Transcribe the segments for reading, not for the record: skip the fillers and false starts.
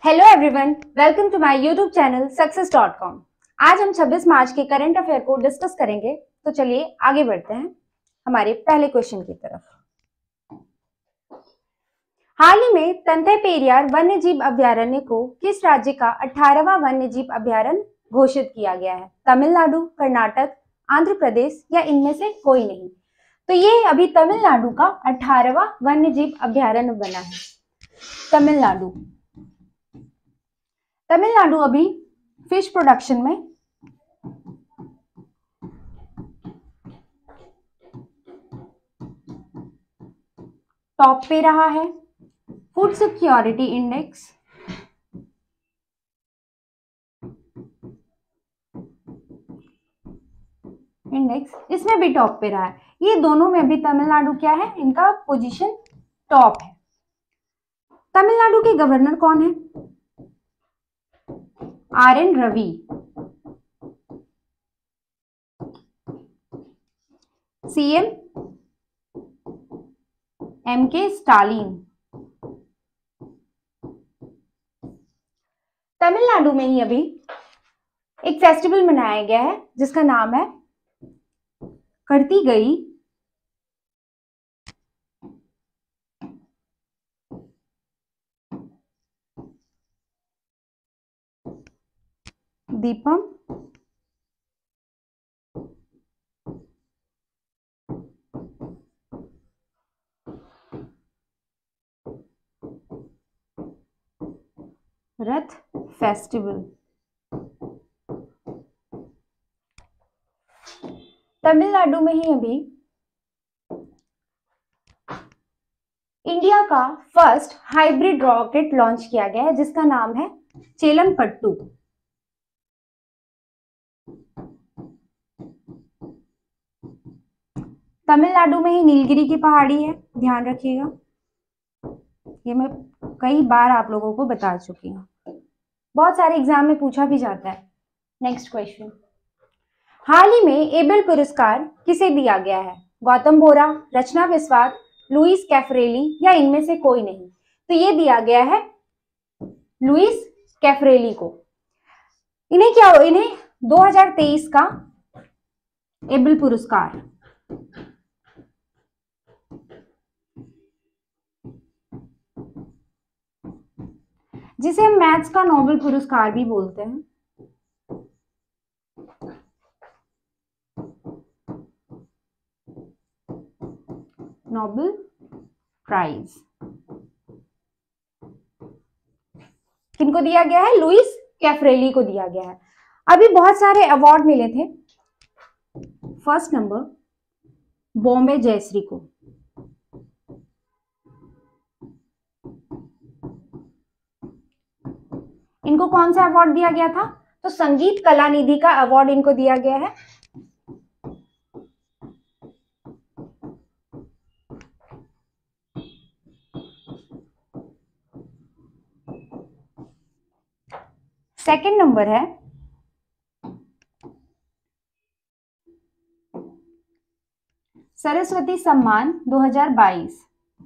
Hello everyone, welcome to my YouTube channel success dot com. आज हम 26 मार्च के करंट अफेयर को डिस्कस करेंगे। तो चलिए आगे बढ़ते हैं हमारे पहले क्वेश्चन की तरफ। हाल ही में तंते पेरियार वन्य जीव अभ्यारण्य को किस राज्य का 18वां वन्य जीव अभ्यारण्य घोषित किया गया है? तमिलनाडु, कर्नाटक, आंध्र प्रदेश या इनमें से कोई नहीं? तो ये अभी तमिलनाडु का 18वां वन्य जीव अभ्यारण्य बना है। तमिलनाडु अभी फिश प्रोडक्शन में टॉप पे रहा है। फूड सिक्योरिटी इंडेक्स इसमें भी टॉप पे रहा है। ये दोनों में भी तमिलनाडु क्या है, इनका पोजीशन टॉप है। तमिलनाडु के गवर्नर कौन है? R N. Ravi. CM M K. Stalin. Tamil Nadu में ही अभी एक फेस्टिवल मनाया गया है जिसका नाम है करती गई दीपम रथ फेस्टिवल। तमिलनाडु में ही अभी इंडिया का फर्स्ट हाइब्रिड रॉकेट लॉन्च किया गया है जिसका नाम है चेलमपट्टू। तमिलनाडु में ही नीलगिरी की पहाड़ी है, ध्यान रखिएगा। ये मैं कई बार आप लोगों को बता चुकी हूँ, बहुत सारे एग्जाम में पूछा भी जाता है। नेक्स्ट क्वेश्चन, हाल ही में एबल पुरस्कार किसे दिया गया है? गौतम बोरा, रचना बिस्वास, लुइस कैफरेली या इनमें से कोई नहीं? तो ये दिया गया है लुइस कैफरेली को। इन्हें 2023 का एबल पुरस्कार, जिसे हम मैथ्स का नोबेल पुरस्कार भी बोलते हैं, नोबेल प्राइज, किनको दिया गया है? लुइस कैफरेली को दिया गया है। अभी बहुत सारे अवार्ड मिले थे। फर्स्ट नंबर बॉम्बे जयश्री को, इनको कौन सा अवार्ड दिया गया था? तो संगीत कला निधि का अवार्ड इनको दिया गया है। सेकंड नंबर है सरस्वती सम्मान 2022,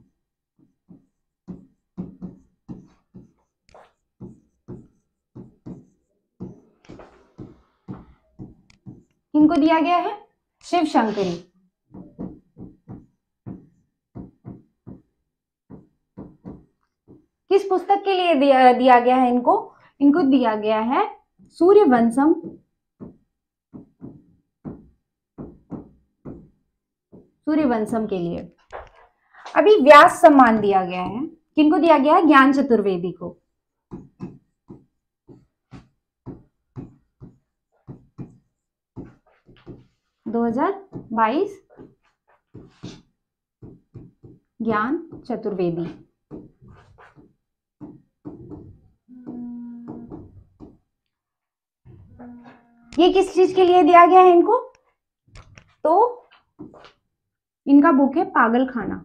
किनको दिया गया है? शिव शंकरी। किस पुस्तक के लिए दिया गया है इनको? इनको दिया गया है सूर्यवंशम के लिए। अभी व्यास सम्मान दिया गया है, किनको दिया गया है? ज्ञान चतुर्वेदी को। दो 2022 ज्ञान चतुर्वेदी। ये किस चीज के लिए दिया गया है इनको? तो इनका बुक है पागल खाना।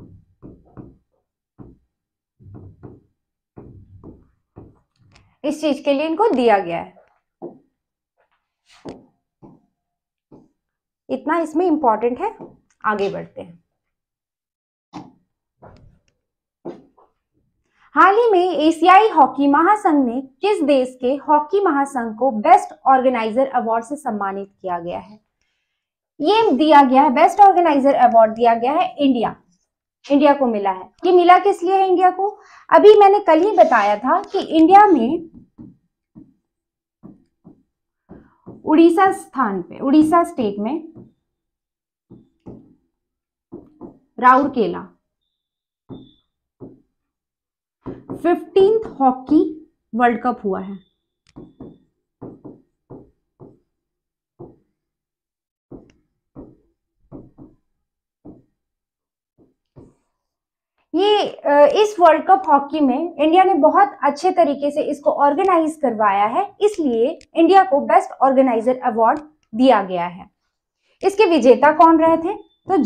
इस चीज के लिए इनको दिया गया है। इतना इसमें इंपॉर्टेंट है। आगे बढ़ते हैं। हाल ही में एशियाई हॉकी महासंघ ने किस देश के हॉकी महासंघ को बेस्ट ऑर्गेनाइजर अवार्ड से सम्मानित किया गया है? ये दिया गया है, बेस्ट ऑर्गेनाइजर अवार्ड दिया गया है इंडिया को मिला है। ये मिला किस लिए है इंडिया को? अभी मैंने कल ही बताया था कि इंडिया में उड़ीसा स्टेट में Rourkela 15th hockey world cup हुआ है। इस वर्ल्ड कप हॉकी में इंडिया ने बहुत अच्छे तरीके से इसको ऑर्गेनाइज करवाया है, इसलिए इंडिया को बेस्ट ऑर्गेनाइजर अवार्ड दिया गया है। इसके विजेता कौन रहे थे? तो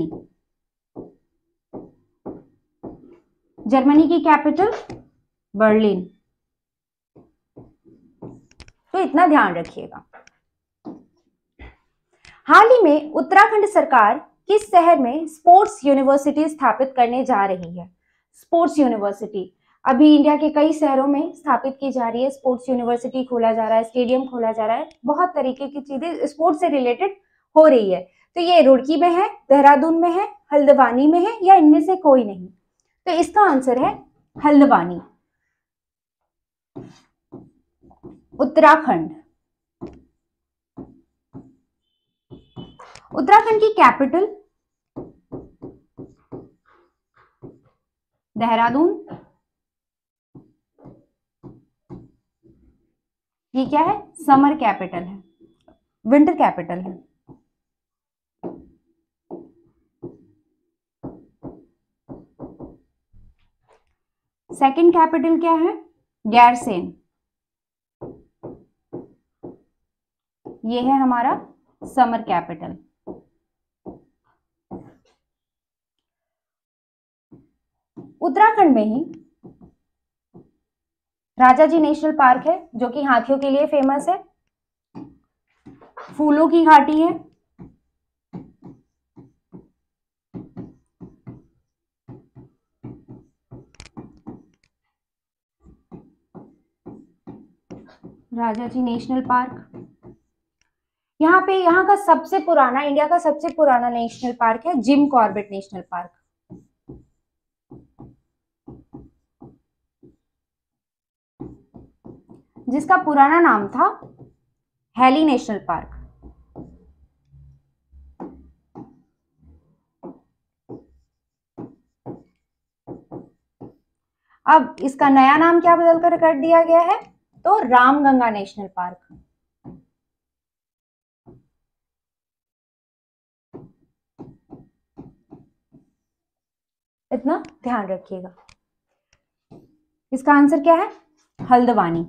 जर्मनी की कैपिटल बर्लिन। तो इतना ध्यान रखिएगा। हाल ही में उत्तराखंड सरकार किस शहर में स्पोर्ट्स यूनिवर्सिटी स्थापित करने जा रही है? स्पोर्ट्स यूनिवर्सिटी अभी इंडिया के कई शहरों में स्थापित की जा रही है। स्पोर्ट्स यूनिवर्सिटी खोला जा रहा है, स्टेडियम खोला जा रहा है, बहुत तरीके की चीजें स्पोर्ट्स से रिलेटेड हो रही है। तो ये रुड़की में है, देहरादून में है, हल्द्वानी में है, या इनमें से कोई नहीं? तो इसका आंसर है हल्द्वानी, उत्तराखंड। उत्तराखंड की कैपिटल देहरादून। ये क्या है? समर कैपिटल है, विंटर कैपिटल है। सेकंड कैपिटल क्या है? गैरसेन। ये है हमारा समर कैपिटल। उत्तराखंड में ही राजाजी नेशनल पार्क है, जो कि हाथियों के लिए फेमस है। फूलों की घाटी है, राजाजी नेशनल पार्क। यहाँ का सबसे पुराना, इंडिया का सबसे पुराना नेशनल पार्क है जिम कॉर्बेट नेशनल पार्क। जिसका पुराना नाम था हैली नेशनल पार्क। अब इसका नया नाम क्या बदलकर कर दिया गया है? तो रामगंगा नेशनल पार्क। इतना ध्यान रखिएगा। इसका आंसर क्या है? हल्द्वानी।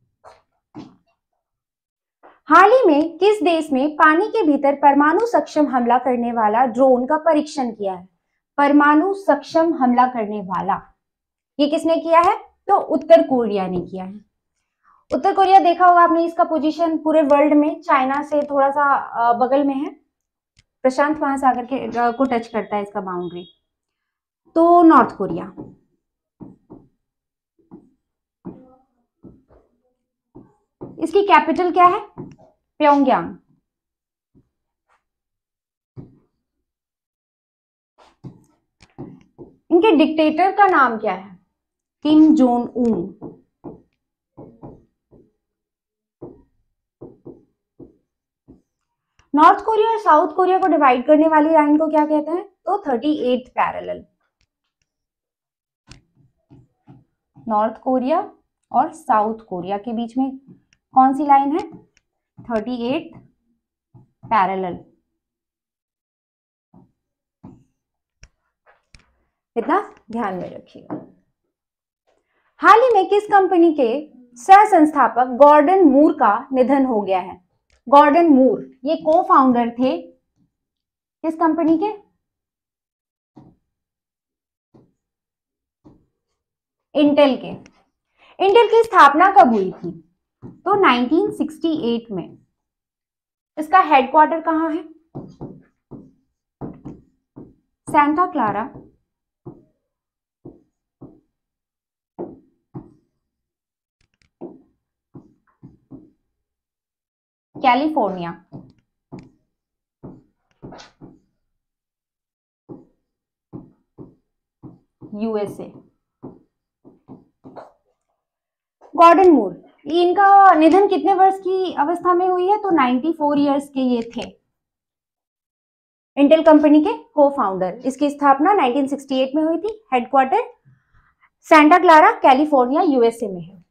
हाल ही में किस देश में पानी के भीतर परमाणु सक्षम हमला करने वाला ड्रोन का परीक्षण किया है? परमाणु सक्षम हमला करने वाला ये किसने किया है? तो उत्तर कोरिया ने किया है। उत्तर कोरिया देखा होगा आपने, इसका पोजीशन पूरे वर्ल्ड में चाइना से थोड़ा सा बगल में है, प्रशांत महासागर के को टच करता है इसका बाउंड्री। तो नॉर्थ कोरिया। इसकी कैपिटल क्या है? प्योंगयांग। इनके डिक्टेटर का नाम क्या है? Kim Jong Un. North Korea और साउथ कोरिया को डिवाइड करने वाली लाइन को क्या कहते हैं? तो 38th पैरेलल। नॉर्थ कोरिया और साउथ कोरिया के बीच में कौन सी लाइन है? 38th parallel. इतना ध्यान में रखिएगा। हाल ही में किस कंपनी के सह संस्थापक गॉर्डन मूर का निधन हो गया है? गॉर्डन मूर ये को फाउंडर थे किस कंपनी के? इंटेल के। इंटेल की स्थापना कब हुई थी? तो 1968 में। इसका हेडक्वार्टर कहाँ है? Santa Clara, California, USA. Gordon Moore, इनका निधन कितने वर्ष की अवस्था में हुई है? तो 94 ईयर्स के ये थे। इंटेल कंपनी के को फाउंडर। इसकी स्थापना 1968 में हुई थी। Headquarter Santa Clara, California, USA में है।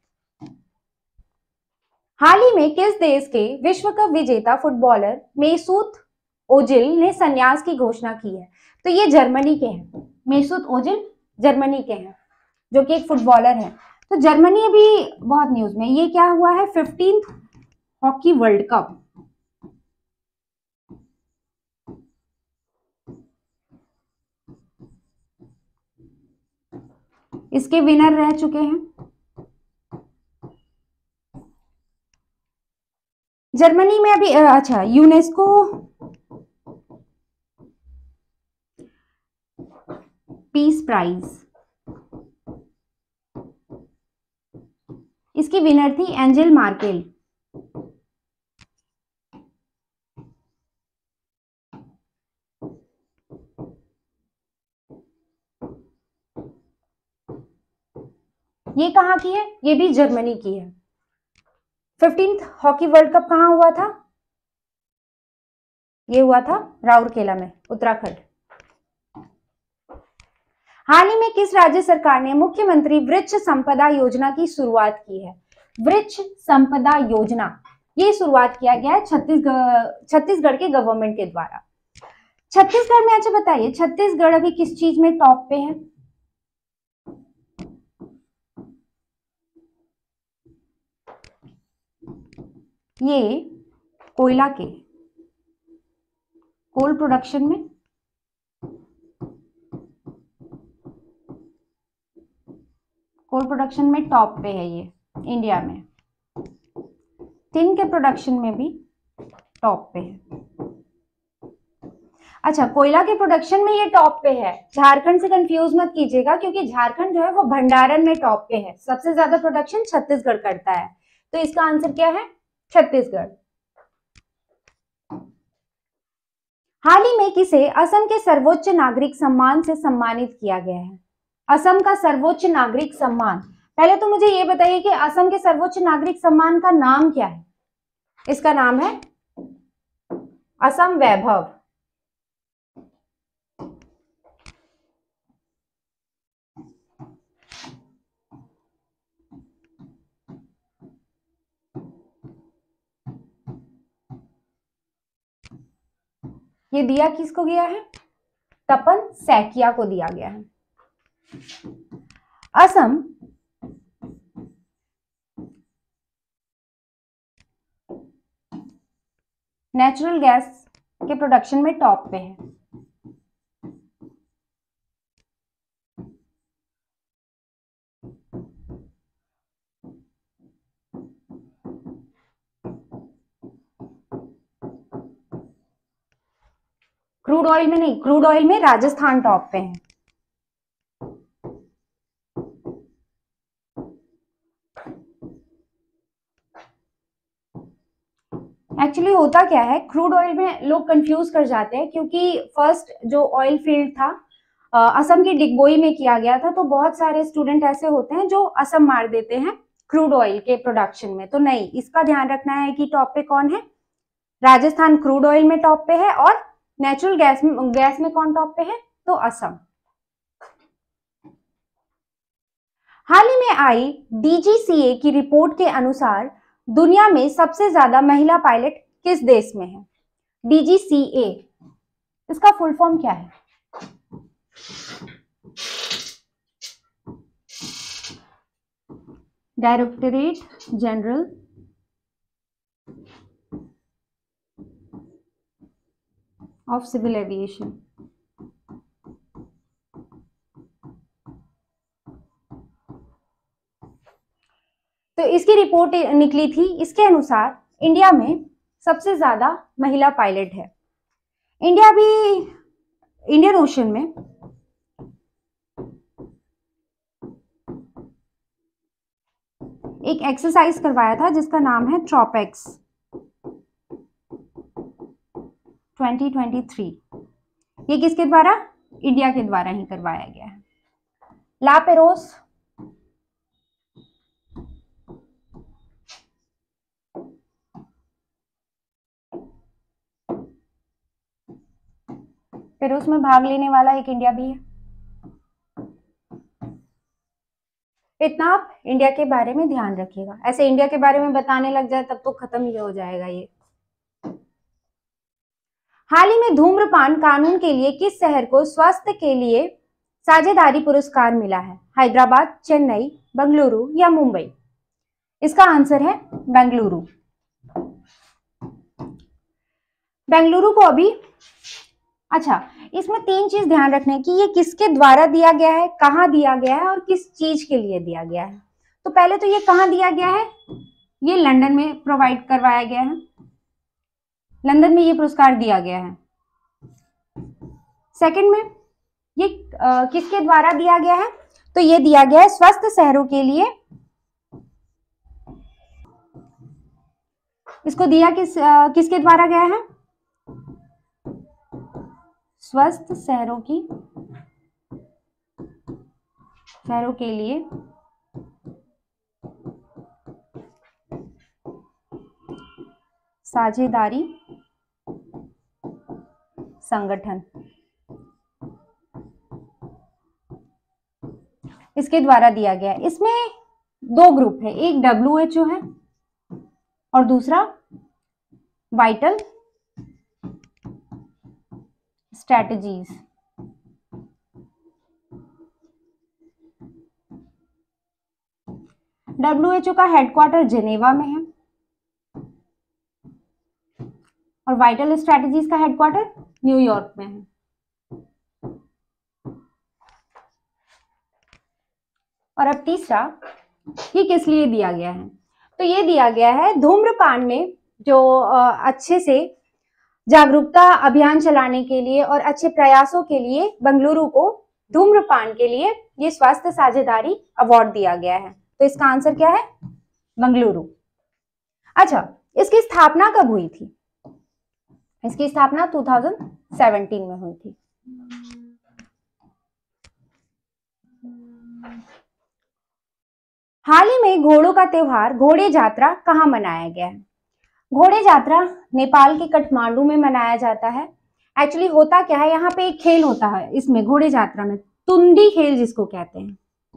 हाल ही में किस देश के विश्व कप विजेता फुटबॉलर मेसूत ओजिल ने संन्यास की घोषणा की है? तो ये जर्मनी के हैं। मेसूत ओजिल जर्मनी के हैं, जो कि एक फुटबॉलर है। तो जर्मनी अभी बहुत न्यूज में। ये क्या हुआ है? 15th hockey world cup. इसके विनर रह चुके हैं। जर्मनी में अभी अच्छा, यूनेस्को पीस प्राइज, इसकी विनर थी एंजेल मार्केल। ये कहाँ की है? ये भी जर्मनी की है। 15th हॉकी वर्ल्ड कप कहाँ हुआ था? ये हुआ था राउरकेला में, उत्तराखंड। हाल ही में किस राज्य सरकार ने मुख्यमंत्री वृक्ष संपदा योजना की शुरुआत की है? वृक्ष संपदा योजना, ये शुरुआत किया गया है छत्तीसगढ़ के गवर्नमेंट के द्वारा। छत्तीसगढ़ में, अच्छा बताइए, छत्तीसगढ़ अभी किस चीज में टॉप पे है? ये कोयला के कोल प्रोडक्शन में, कोल प्रोडक्शन में टॉप पे है ये इंडिया में। टिन के प्रोडक्शन में भी टॉप पे है। अच्छा, कोयला के प्रोडक्शन में ये टॉप पे है। झारखंड से कंफ्यूज मत कीजिएगा, क्योंकि झारखंड जो है वो भंडारण में टॉप पे है। सबसे ज्यादा प्रोडक्शन छत्तीसगढ़ करता है। तो इसका आंसर क्या है? छत्तीसगढ़। हाल ही में किसे असम के सर्वोच्च नागरिक सम्मान से सम्मानित किया गया है? असम का सर्वोच्च नागरिक सम्मान। पहले तो मुझे ये बताइए कि असम के सर्वोच्च नागरिक सम्मान का नाम क्या है? इसका नाम है असम वैभव। ये दिया किसको गया है? तपन सैकिया को दिया गया है। असम नेचुरल गैस के प्रोडक्शन में टॉप पे है। क्रूड ऑयल में नहीं, क्रूड ऑयल में राजस्थान टॉप पे है। एक्चुअली होता क्या है, क्रूड ऑयल में लोग कंफ्यूज कर जाते हैं, क्योंकि फर्स्ट जो ऑयल फील्ड था असम की डिगबोई में किया गया था। तो बहुत सारे स्टूडेंट ऐसे होते हैं जो असम मार देते हैं क्रूड ऑयल के प्रोडक्शन में। तो नहीं, इसका ध्यान रखना है कि टॉप पे कौन है। राजस्थान क्रूड ऑयल में टॉप पे है, और नेचुरल गैस में कौन टॉप पे है? तो असम। हाल ही में आई डीजीसीए की रिपोर्ट के अनुसार दुनिया में सबसे ज्यादा महिला पायलट किस देश में है? डीजीसीए, इसका फुल फॉर्म क्या है? Directorate general of civil aviation. तो इसकी रिपोर्ट निकली थी। इसके अनुसार इंडिया में सबसे ज्यादा महिला पायलट है। इंडिया भी इंडियन ओशन में एक एक्सरसाइज करवाया था जिसका नाम है ट्रॉपेक्स। 2023। ये किसके द्वारा? इंडिया के द्वारा ही करवाया गया है। ला पेरोस, पेरोस में भाग लेने वाला एक इंडिया भी है। इतना आप इंडिया के बारे में ध्यान रखिएगा, ऐसे इंडिया के बारे में बताने लग जाए तब तो खत्म ही हो जाएगा ये। हाल ही में धूम्रपान कानून के लिए किस शहर को स्वास्थ्य के लिए साझेदारी पुरस्कार मिला है? हैदराबाद, चेन्नई, बेंगलुरु या मुंबई? इसका आंसर है बेंगलुरु। बेंगलुरु को अभी, अच्छा इसमें 3 चीज ध्यान रखने की, ये किसके द्वारा दिया गया है, कहाँ दिया गया है और किस चीज के लिए दिया गया है। तो पहले तो ये कहाँ दिया गया है? ये लंदन में प्रोवाइड करवाया गया है, लंदन में ये पुरस्कार दिया गया है। सेकंड में ये किसके द्वारा दिया गया है? तो ये दिया गया है स्वस्थ शहरों के लिए। इसको दिया किसके द्वारा गया है? स्वस्थ शहरों के लिए साझेदारी संगठन, इसके द्वारा दिया गया है। इसमें 2 ग्रुप है, एक WHO है और दूसरा वाइटल स्ट्रैटेजीज। WHO का हेडक्वार्टर जिनेवा में है और वाइटल स्ट्रैटेजीज का हेडक्वार्टर न्यूयॉर्क में है। और अब तीसरा, ये किस लिए दिया गया है? तो ये दिया गया है धूम्रपान में जो अच्छे से जागरूकता अभियान चलाने के लिए और अच्छे प्रयासों के लिए बेंगलुरु को धूम्रपान के लिए ये स्वास्थ्य साझेदारी अवार्ड दिया गया है। तो इसका आंसर क्या है? बेंगलुरु। अच्छा, इसकी स्थापना कब हुई थी? इसकी स्थापना 2017 में हुई थी। हाल ही में घोड़ों का त्योहार घोड़े जात्रा कहाँ मनाया गया है? घोड़े जात्रा नेपाल के काठमांडू में मनाया जाता है। एक्चुअली होता क्या है, यहाँ पे एक खेल होता है इसमें घोड़े जात्रा में, तुंडी खेल जिसको कहते हैं।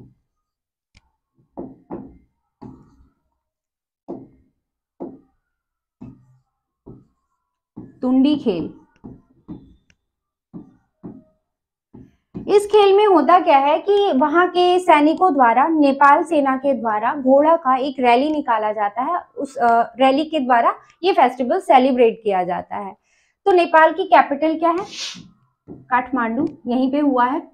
तुंडी खेल। इस खेल में होता क्या है कि वहां के सैनिकों द्वारा नेपाल सेना के द्वारा घोड़ा का एक रैली निकाला जाता है। उस रैली के द्वारा ये फेस्टिवल सेलिब्रेट किया जाता है। तो नेपाल की कैपिटल क्या है? काठमांडू, यहीं पे हुआ है।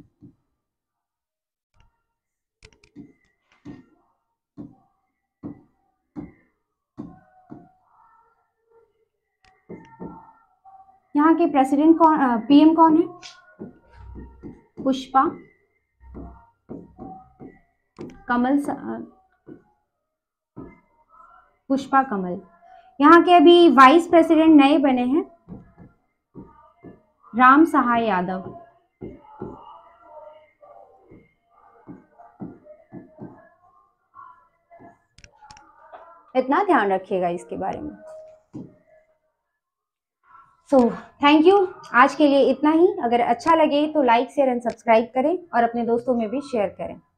यहाँ के प्रेसिडेंट कौन, PM कौन है? पुष्पा कमल। यहाँ के अभी वाइस प्रेसिडेंट नए बने हैं, राम सहाय यादव। इतना ध्यान रखिएगा इसके बारे में। थैंक यू, आज के लिए इतना ही। अगर अच्छा लगे तो लाइक, शेयर एंड सब्सक्राइब करें और अपने दोस्तों में भी शेयर करें।